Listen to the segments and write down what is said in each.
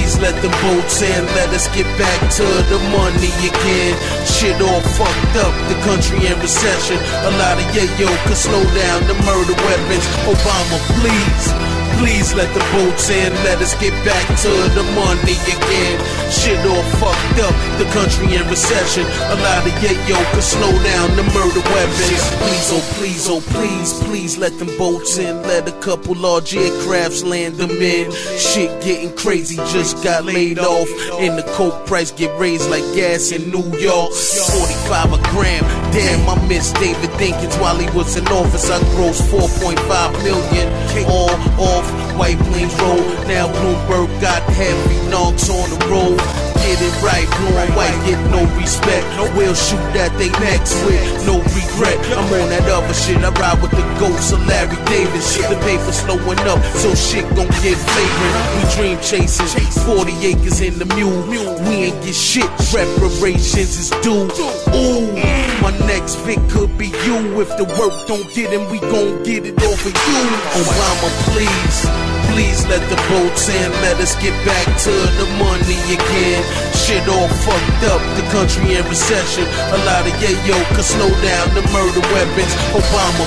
please let the boats in. Let us get back to the money again. Shit all fucked up, the country in recession. A lot of yayo could slow down the murder weapons. Obama, please let the boats in. Let us get back to the money again. Shit all fucked up, the country in recession. A lot of yayo could slow down the murder weapons. Please, oh please, oh please let them boats in. Let a couple large aircrafts land them in. Shit getting crazy, just got laid off. And the coke price get raised like gas in New York. 45 a gram, damn, I miss David Dinkins. While he was in office, I grossed 4.5 million. All off White Plains Road. Now Bloomberg got heavy knocks on the road. Get it right, blue and white, get no respect. We'll shoot at they necks with no regret. I'm on that other shit, I ride with the ghost of Larry Davis. The paper slowing up, so shit gon' get flagrant. We dream chasing, 40 acres in the mule. We ain't get shit, reparations is due. Ooh, my next pick could be you. If the work don't get him, we gon' get it over you. Obama, please let the boats in. Let us get back to the money again. Shit all fucked up, the country in recession. A lot of yayo could slow down the murder weapons. Obama,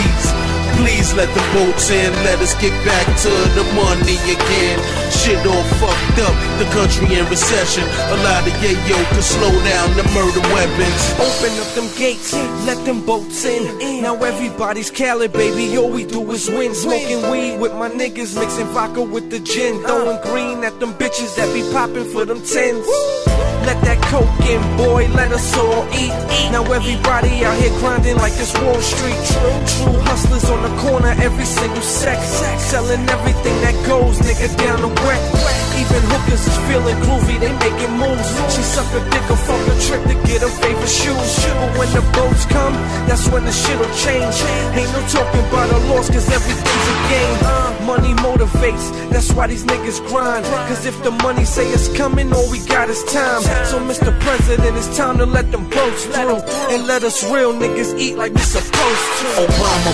please let the boats in. Let us get back to the money again. Shit all fucked up, the country in recession. A lot of yayo could slow down the murder weapons. Open up them gates, let them boats in. Now everybody's Khaled, baby, all we do is win. Smoking weed with my niggas, mixing vodka with the gin. Throwing green at them bitches that be popping for them tens. Let that coke in, boy, let us all eat. Now everybody out here grinding like it's Wall Street. True hustlers on the corner, every single sec. Selling everything that goes, nigga, down the wet. Even hookers is feeling groovy, they making moves. She suck a dick or fuck a trick to get her favorite shoes. But when the boats come, that's when the shit'll change. Ain't no talking about a loss, cause everything's a game. Money motivates, that's why these niggas grind. Cause if the money say it's coming, all we got is time. So Mr. President, it's time to let them boats through. And let us real niggas eat like we supposed to. Obama,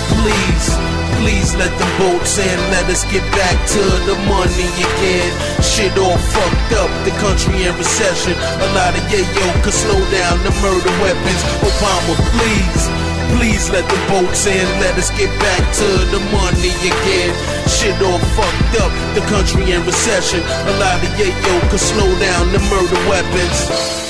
please let them boats in. Let us get back to the money again. Shit all fucked up, the country in recession. A lot of yayo could slow down the murder weapons. Obama, please let the boats in. Let us get back to the money again. Shit all fucked up, the country in recession. A lot of yayo could slow down the murder weapons.